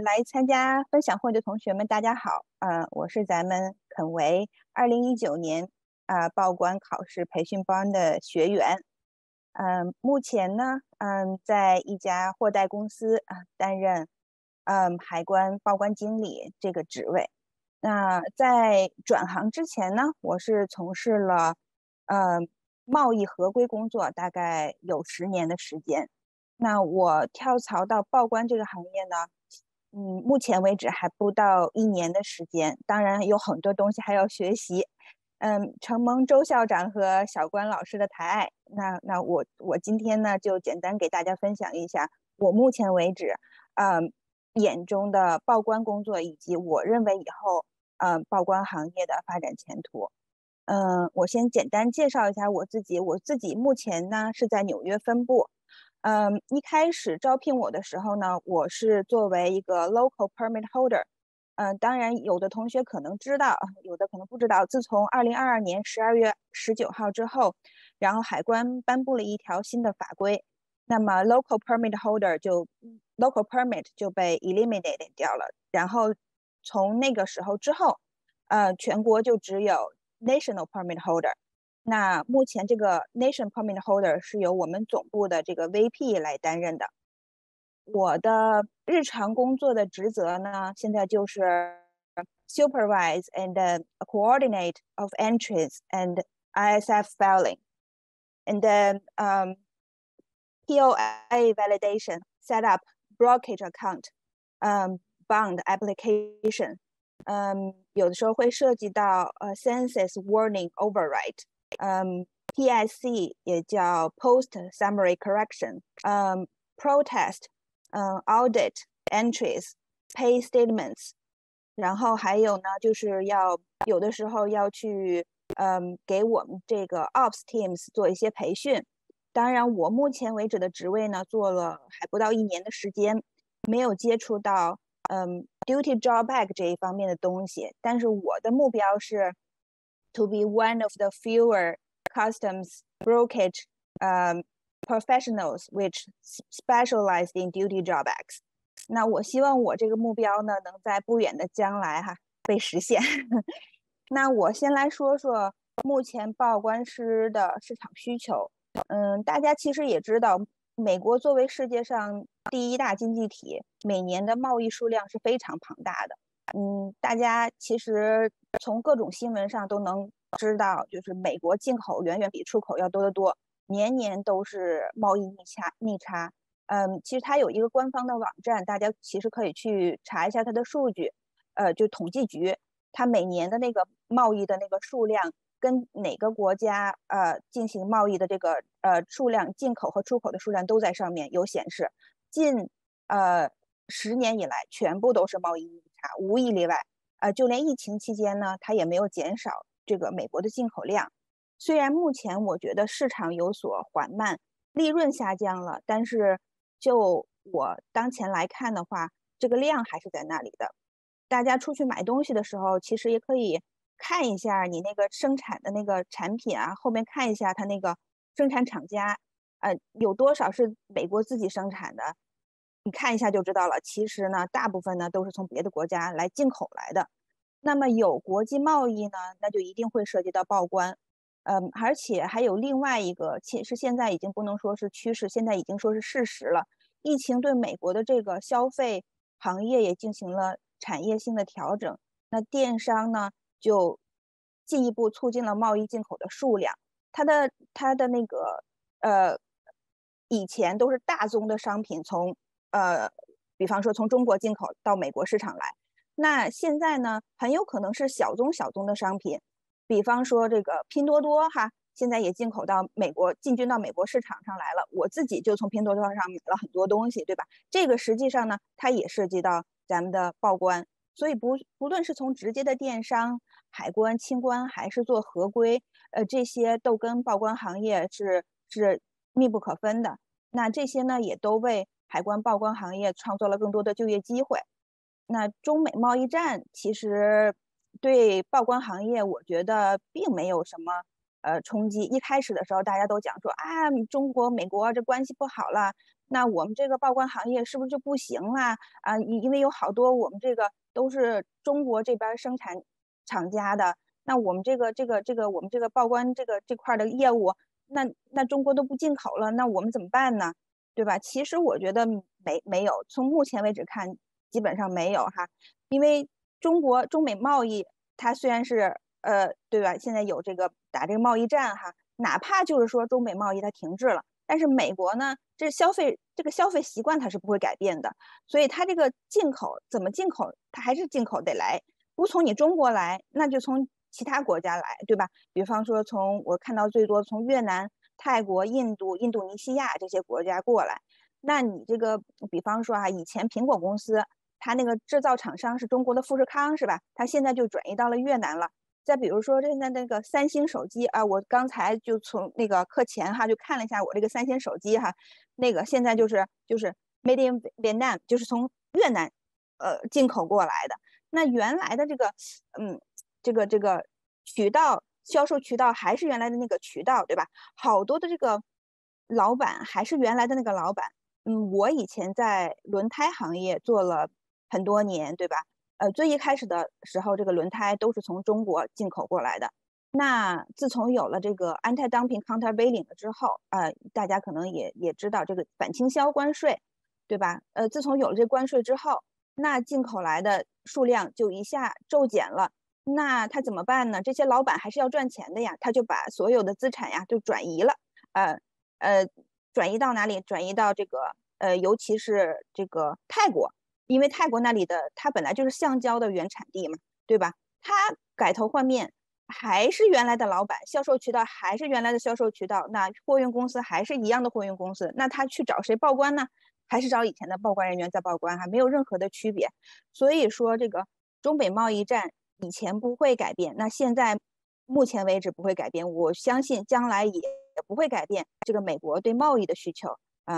来参加分享会的同学们，大家好。我是咱们肯维2019年报关考试培训班的学员。目前呢，在一家货代公司担任海关报关经理这个职位。那在转行之前呢，我是从事了贸易合规工作，大概有10年的时间。那我跳槽到报关这个行业呢，目前为止还不到1年的时间，当然有很多东西还要学习。承蒙周校长和小关老师的抬爱，那我今天呢就简单给大家分享一下我目前为止，眼中的报关工作以及我认为以后报关行业的发展前途。我先简单介绍一下我自己。我自己目前呢是在纽约分部。一开始招聘我的时候呢，我是作为一个 local permit holder。当然有的同学可能知道，有的可能不知道。自从2022年12月19号之后，然后海关颁布了一条新的法规，那么 local permit 就被 eliminated 掉了。然后从那个时候之后，全国就只有 national permit holder。那目前这个 Nation Permit Holder 是由我们总部的这个 VP 来担任的。我的日常工作的职责呢，现在就是 supervise and coordinate of entries and ISF filing, and then POA validation, set up brokerage account, bond application. 有的时候会涉及到census warning override。PSC 也叫 Post Summary Correction， Protest， Audit Entries， Pay Statements， 然后还有呢，就是有的时候要去给我们这个 Ops Teams 做一些培训。当然，我目前为止的职位呢，做了还不到1年的时间，没有接触到Duty Drawback 这一方面的东西，但是我的目标是 to be one of the fewer customs brokerage professionals which specialized in duty drawbacks。 那我希望我这个目标呢，能在不远的将来被实现。那我先来说说目前报关师的市场需求。大家其实也知道，美国作为世界上第1大经济体，每年的贸易数量是非常庞大的。大家其实从各种新闻上都能知道，就是美国进口远远比出口要多得多，年年都是贸易逆差。其实它有一个官方的网站，大家其实可以去查一下它的数据。就统计局，它每年的那个贸易的那个数量，跟哪个国家进行贸易的这个数量，进口和出口的数量都在上面有显示。近10年以来，全部都是贸易逆差，无一例外。就连疫情期间呢，它也没有减少这个美国的进口量。虽然目前我觉得市场有所缓慢，利润下降了，但是就我当前来看的话，这个量还是在那里的。大家出去买东西的时候，其实也可以看一下你那个生产的那个产品后面看一下它那个生产厂家，有多少是美国自己生产的，你看一下就知道了。其实呢，大部分呢都是从别的国家来进口来的。那么有国际贸易呢，那就一定会涉及到报关。而且还有另外一个，其实现在已经不能说是趋势，现在已经说是事实了。疫情对美国的这个消费行业也进行了产业性的调整，那电商呢就进一步促进了贸易进口的数量。它的那个以前都是大宗的商品从比方说从中国进口到美国市场来，那现在呢很有可能是小宗的商品，比方说这个拼多多现在也进口到美国，进军到美国市场上来了。我自己就从拼多多上买了很多东西，对吧？这个实际上呢，它也涉及到咱们的报关。所以不论是从直接的电商、海关、清关，还是做合规，这些都跟报关行业是密不可分的。那这些呢，也都为海关报关行业创造了更多的就业机会。那中美贸易战其实对报关行业，我觉得并没有什么冲击。一开始的时候，大家都讲说中国、美国这关系不好了， 那我们这个报关行业是不是就不行啦？啊，因为有好多我们这个都是中国这边生产厂家的，那我们我们这个报关这块的业务，那中国都不进口了，那我们怎么办呢？对吧？其实我觉得没有，从目前为止看，基本上没有哈，因为中美贸易它虽然是对吧？现在有打这个贸易战哈，哪怕就是说中美贸易它停滞了，但是美国呢，这个消费习惯它是不会改变的，所以它这个进口怎么进口，它还是进口得来，不从你中国来，那就从其他国家来，对吧？比方说我看到最多从越南、泰国、印度、印度尼西亚这些国家过来，那你这个比方说以前苹果公司它那个制造厂商是中国的富士康是吧？它现在就转移到了越南了。再比如说现在那个三星手机啊，我刚才就从那个课前就看了一下我这个三星手机那个现在就是 Made in Vietnam，就是从越南进口过来的。那原来的这个销售渠道还是原来的那个渠道，对吧？好多的这个老板还是原来的那个老板。我以前在轮胎行业做了很多年，对吧？最一开始的时候，这个轮胎都是从中国进口过来的。那自从有了这个 anti-dumping countervailing 了之后，大家可能也知道这个反倾销关税，对吧？自从有了这关税之后，那进口来的数量就一下骤减了。那他怎么办呢？这些老板还是要赚钱的呀，他就把所有的资产呀就转移了，呃呃，转移到哪里？转移到尤其是这个泰国。因为泰国那里的它本来就是橡胶的原产地嘛，对吧？它改头换面，还是原来的老板，销售渠道还是原来的销售渠道，那货运公司还是一样的货运公司，那他去找谁报关呢？还是找以前的报关人员在报关，没有任何的区别。所以说，这个中美贸易战以前不会改变，那现在目前为止不会改变，我相信将来也不会改变这个美国对贸易的需求。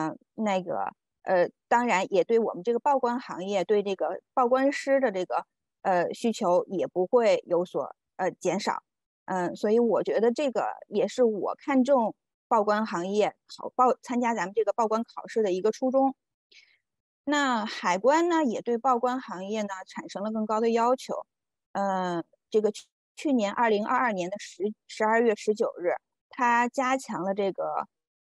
当然也对我们这个报关行业，对这个报关师的需求也不会有所减少。所以我觉得这个也是我看重报关行业参加咱们这个报关考试的一个初衷。那海关呢，也对报关行业呢产生了更高的要求。这个去年2022年的12月19日，它加强了这个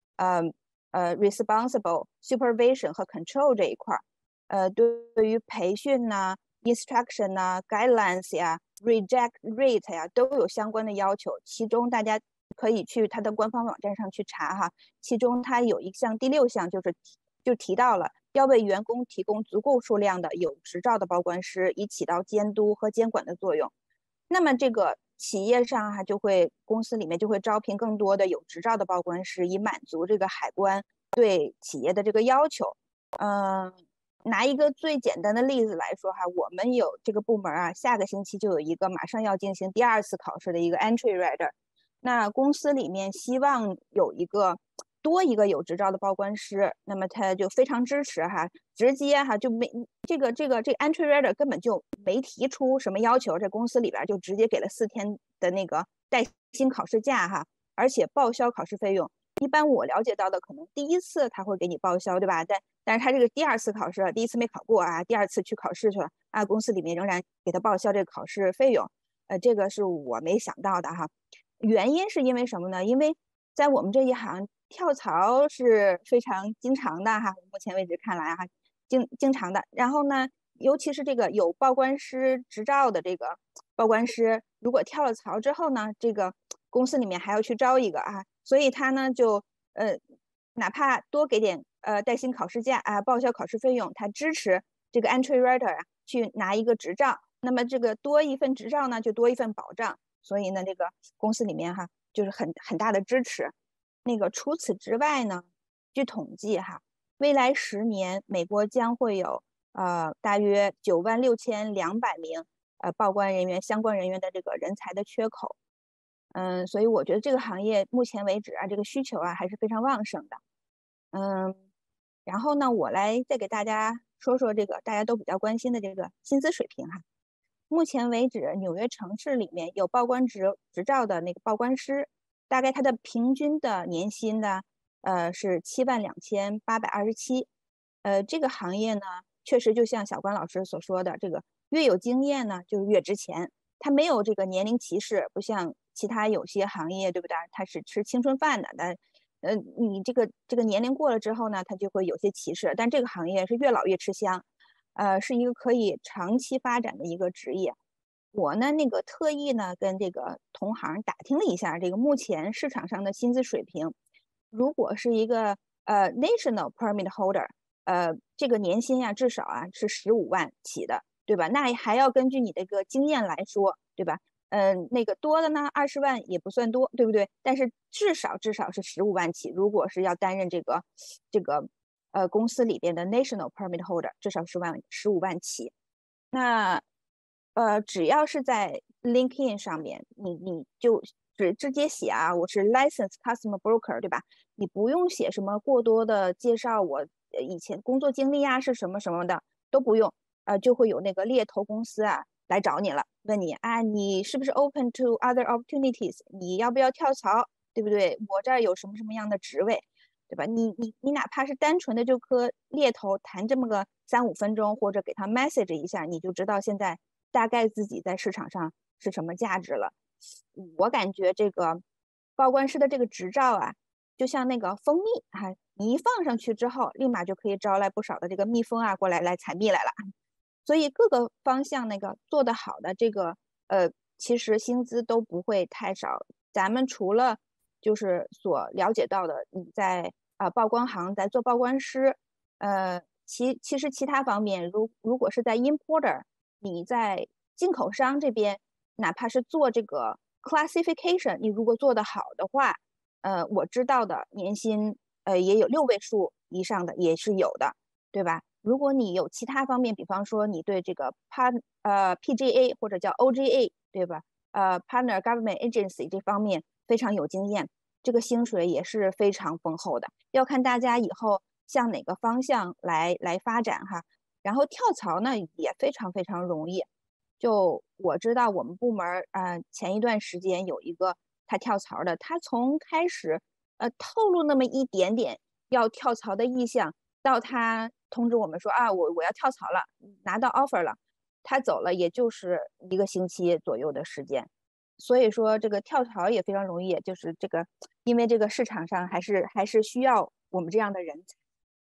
responsible supervision 和 control 这一块。对于培训呐、instruction 呐、guidelines 呀、reject rate 呀都有相关的要求。其中大家可以去它的官方网站上去查哈。其中它有一项第6项就提到了要为员工提供足够数量的有执照的报关师，以起到监督和监管的作用。那么这个企业上公司里面就会招聘更多的有执照的报关师，以满足这个海关对企业的这个要求。拿一个最简单的例子来说我们有这个部门下个星期就有一个马上要进行第2次考试的一个 entry rider。那公司里面希望有多一个有执照的报关师，那么他就非常支持直接就没这个 entry rider 根本就没提出什么要求，这公司里边就直接给了4天的那个带薪考试假而且报销考试费用。一般我了解到的，可能第1次他会给你报销，对吧？但是他这个第2次考试，第1次没考过第2次去考试去了公司里面仍然给他报销这个考试费用。这个是我没想到的原因是因为什么呢？因为在我们这一行，跳槽是非常经常的目前为止看来经常的。然后呢，尤其是这个有报关师执照的这个报关师，如果跳了槽之后呢，这个公司里面还要去招一个所以他呢就哪怕多给点带薪考试假报销考试费用，他支持这个 entry rider 去拿一个执照。那么这个多一份执照呢，就多一份保障。所以呢，这个公司里面就是很大的支持。除此之外呢，据统计未来10年美国将会有大约96200名报关人员相关人员的这个人才的缺口。所以我觉得这个行业目前为止这个需求还是非常旺盛的。然后呢，我来再给大家说说这个大家都比较关心的这个薪资水平目前为止，纽约城市里面有报关执照的那个报关师，大概他的平均的年薪呢， 是72827。这个行业呢，确实就像小关老师所说的，这个越有经验呢，就越值钱。它没有这个年龄歧视，不像其他有些行业，对不对？它是吃青春饭的，你这个年龄过了之后呢，它就会有些歧视。但这个行业是越老越吃香，是一个可以长期发展的一个职业。我呢，那个特意呢跟这个同行打听了一下，这个目前市场上的薪资水平，如果是一个national permit holder，这个年薪呀至少啊是15万起的，对吧？那还要根据你这个经验来说，对吧？那个多的呢，20万也不算多，对不对？但是至少是15万起。如果是要担任这个公司里边的 national permit holder，至少15万起。那只要是在 LinkedIn 上面，你就直接写啊，我是 licensed customer broker，对吧？你不用写什么过多的介绍我以前工作经历啊是什么什么的都不用，就会有那个猎头公司啊来找你了，问你啊，你是不是 open to other opportunities？你要不要跳槽？对不对？我这儿有什么什么样的职位，对吧？你哪怕是单纯的就和猎头谈这么个3-5分钟，或者给他 message 一下，你就知道现在大概自己在市场上是什么价值了。我感觉这个报关师的这个执照啊，就像那个蜂蜜啊，你一放上去之后，立马就可以招来不少的这个蜜蜂啊过来采蜜来了。所以各个方向那个做得好的这个其实薪资都不会太少。咱们除了就是所了解到的，你在报关行在做报关师，其实其他方面，如果是在 importer，你在进口商这边，哪怕是做这个 classification，你如果做得好的话，我知道的年薪也有6位数以上的也是有的，对吧？如果你有其他方面，比方说你对这个PGA 或者叫 OGA，对吧？Partner Government Agency 这方面非常有经验，这个薪水也是非常丰厚的。要看大家以后向哪个方向来发展哈。然后跳槽呢也非常非常容易。就我知道我们部门前一段时间有一个他跳槽的，他从开始透露那么一点点要跳槽的意向，到他通知我们说啊我要跳槽了，拿到 offer 了，他走了也就是1个星期左右的时间。所以说这个跳槽也非常容易，就是这个因为这个市场上还是需要我们这样的人才。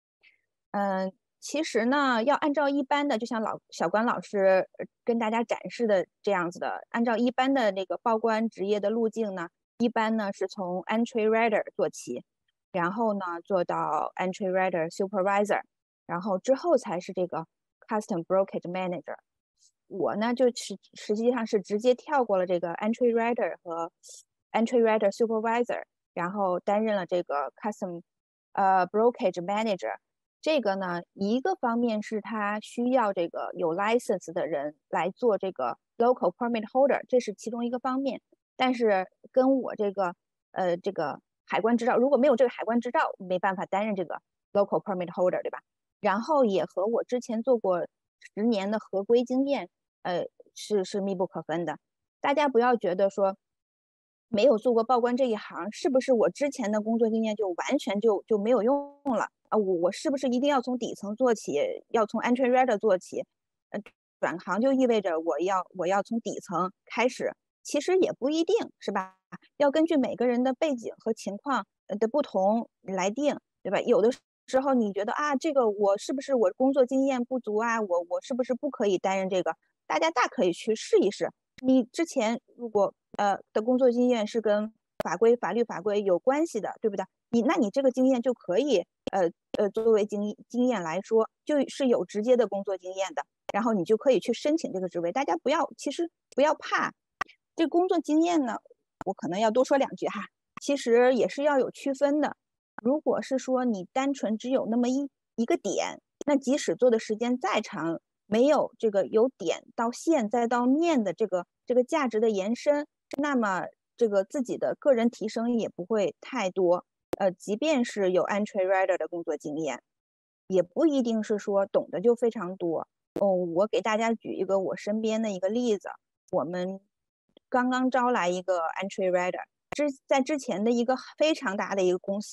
其实呢，要按照一般的，就像小关老师跟大家展示的这样子的，按照一般的那个报关职业的路径呢，一般呢是从 entry rider 做起，然后呢做到 entry rider supervisor，然后之后才是这个 custom brokerage manager。我呢就实际上是直接跳过了这个 entry rider 和 entry rider supervisor，然后担任了这个 custom brokerage manager。这个呢，一个方面是他需要这个有 license 的人来做这个 local permit holder，这是其中一个方面。但是跟我这个海关执照，如果没有这个海关执照，没办法担任这个 local permit holder，对吧？然后也和我之前做过10年的合规经验，是密不可分的。大家不要觉得说没有做过报关这一行，是不是我之前的工作经验就完全就没有用了啊？我是不是一定要从底层做起，要从 entry rider 做起？转行就意味着我要从底层开始，其实也不一定是吧？要根据每个人的背景和情况的不同来定，对吧？有的时候你觉得啊，这个我是不是我工作经验不足啊？我是不是不可以担任这个？大家大可以去试一试。你之前如果的工作经验是跟法律法规有关系的，对不对？那你这个经验就可以作为经验来说，就是有直接的工作经验的，然后你就可以去申请这个职位。大家其实不要怕，这个工作经验呢，我可能要多说2句哈，其实也是要有区分的。如果是说你单纯只有那么一个点，那即使做的时间再长，没有这个由点到线再到面的这个价值的延伸，那么这个自己的个人提升也不会太多。即便是有 entry rider 的工作经验，也不一定是说懂得就非常多。我给大家举一个我身边的一个例子，我们刚刚招来一个 entry rider，在之前的一个非常大的一个公司，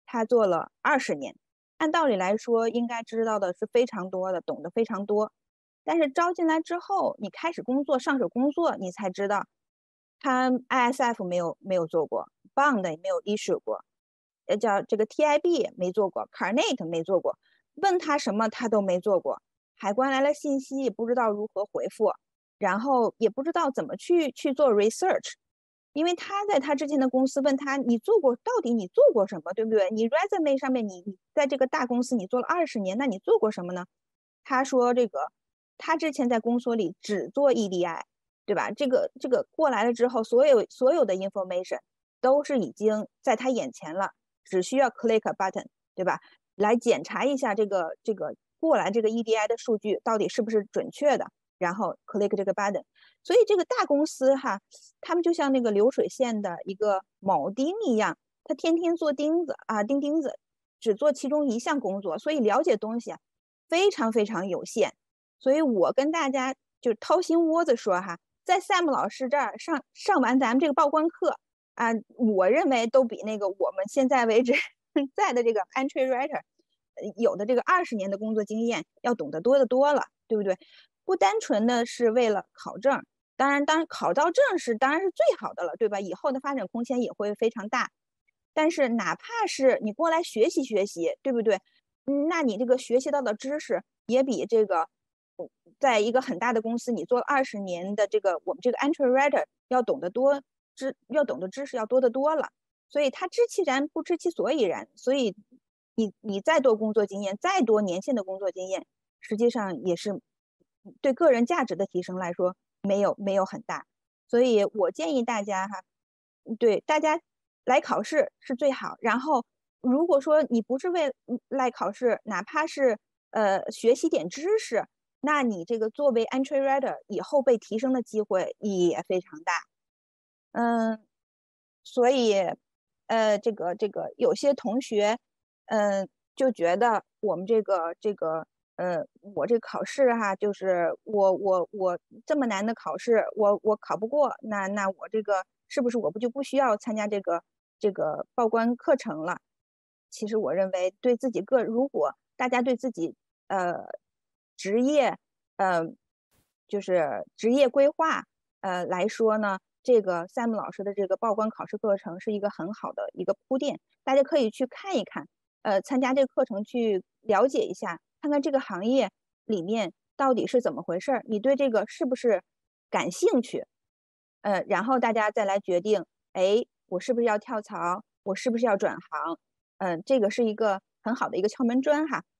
他做了20年，按道理来说应该知道的是非常多的，懂得非常多。但是招进来之后，你开始工作，上手工作，你才知道，他 ISF 没有做过，Bond 也没有 issue 过，叫这个 TIB 也没做过 ，Carnet 没做过，问他什么他都没做过。海关来了信息也不知道如何回复，然后也不知道怎么去做 research，因为他在他之前的公司问他你到底你做过什么，对不对？你 resume 上面你在这个大公司你做了20年，那你做过什么呢？他说他之前在公所里只做 EDI， 对吧？这个过来了之后，所有的 information 都是已经在他眼前了，只需要 click a button， 对吧？来检查一下这个过来这个 EDI 的数据到底是不是准确的，然后 click 这个 button。所以这个大公司哈，他们就像那个流水线的一个铆钉一样，他天天做钉子啊，钉钉子，只做其中一项工作，所以了解东西非常非常有限。所以我跟大家就掏心窝子说哈，在 Sam 老师这儿上完咱们这个报关课啊，我认为都比那个我们现在为止在的这个 entry writer 有的这个20年的工作经验要懂得多得多了，对不对？不单纯的是为了考证，当然考到证当然是最好的了，对吧？以后的发展空间也会非常大。但是哪怕是你过来学习学习，对不对？那你这个学习到的知识也比这个在一个很大的公司你做了20年的我们这个 entry writer 要懂得知识要多得多了。所以他知其然不知其所以然，所以你再多工作经验，再多年限的工作经验，实际上也是对个人价值的提升来说没有很大。所以我建议大家哈，对大家来考试是最好。然后如果说你不是来考试，哪怕是学习点知识，那你这个作为 entry writer 以后被提升的机会也非常大。所以有些同学就觉得我们我这考试哈，就是我这么难的考试，我考不过，那我这个是不是我就不需要参加这个报关课程了？其实我认为如果大家对自己职业就是职业规划来说呢，这个 Sam 老师的这个报关考试课程是一个很好的一个铺垫，大家可以去看一看，参加这个课程去了解一下，看看这个行业里面到底是怎么回事，你对这个是不是感兴趣？然后大家再来决定，哎，我是不是要跳槽？我是不是要转行？这个是一个很好的一个敲门砖哈。